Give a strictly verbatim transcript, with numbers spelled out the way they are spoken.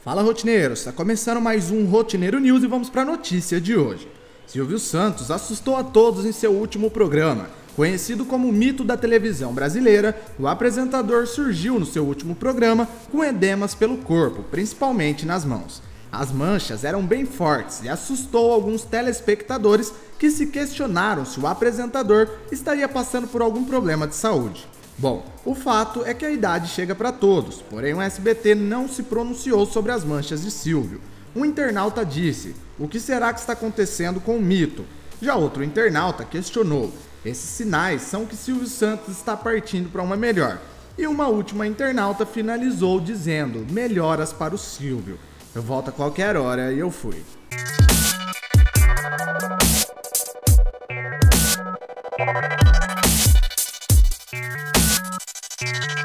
Fala, rotineiros, está começando mais um Rotineiro News e vamos para a notícia de hoje. Silvio Santos assustou a todos em seu último programa. Conhecido como o mito da televisão brasileira, o apresentador surgiu no seu último programa com edemas pelo corpo, principalmente nas mãos. As manchas eram bem fortes e assustou alguns telespectadores que se questionaram se o apresentador estaria passando por algum problema de saúde. Bom, o fato é que a idade chega para todos, porém o S B T não se pronunciou sobre as manchas de Silvio. Um internauta disse: "O que será que está acontecendo com o mito?" Já outro internauta questionou: "Esses sinais são que Silvio Santos está partindo para uma melhor." E uma última internauta finalizou dizendo: "Melhoras para o Silvio. Eu volto a qualquer hora e eu fui." Yeah.